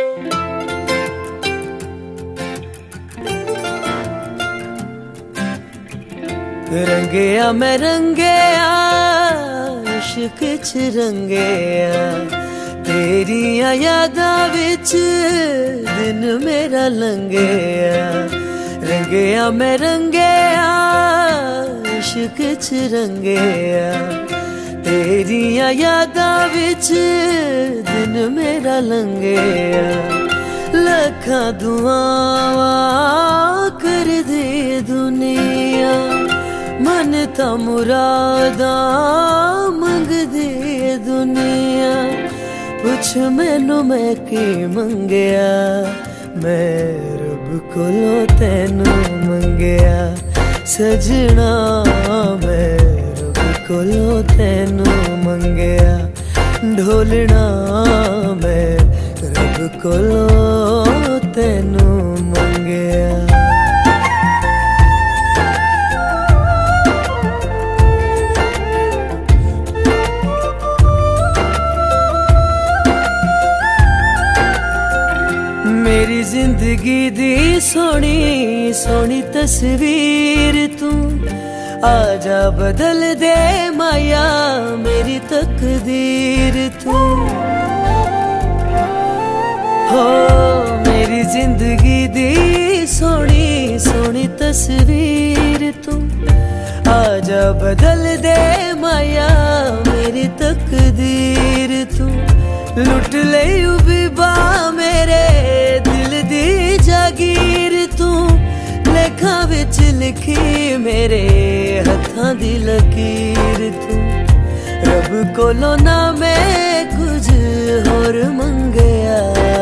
रंगया मैं रंगया इश्क च रंगया तेरिया यादां विच दिन मेरा लंघया। रंगया मैं रंगया इश्क च रंगया तेरिया यादां विच दिन मेरा लंघया। लखां दुआवां कर दे दुनिया मन ता मुरादा मंग दे दुनिया। पुछ मैनू मैं की मंगया मैं रब कोलों तैनू मंगया। सजना मैं रब कोलों तैनू मंगया। ढोलना मैं रब कोलों तैनू मंगया। मेरी जिंदगी दी सोनी सोनी तस्वीर तू आजा बदल दे माया मेरी तकदीर तू। हो मेरी जिंदगी दी सोनी सोनी तस्वीर तू आजा बदल दे माया मेरी तकदीर तू। लुट ले उबीबा मेरे दिल दी जागीर तू। लेखा विच लिखी मेरे हत्थां दी लकीर तू। रब कोलों ना मैं कुछ होर मंगया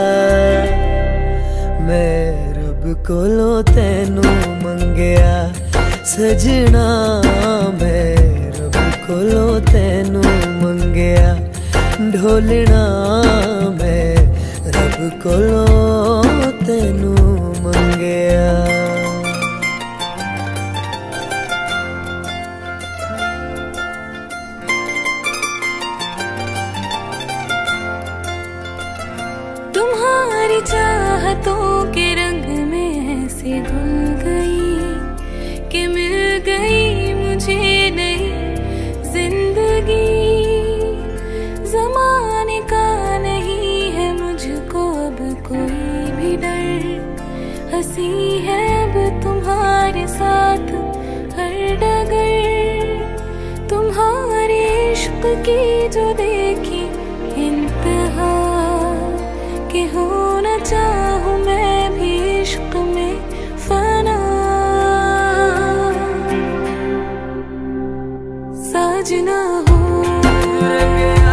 मैं रब कोलों तैनू मंगया। सजना मैं रब कोलों तैनू मंगया। ढोलना मैं रब कोलों तैनू मंगया। तुम्हारी चाहतों के रंग में ऐसे घुल गई कि मिल गई मुझे नई जिंदगी। ज़माने का नहीं है मुझको अब कोई भी डर। हंसी है अब तुम्हारे साथ हर डगर। तुम्हारे इश्क की जो देखी इंतहा कि होना चाहूँ मैं भी इश्क में फना। साजना हो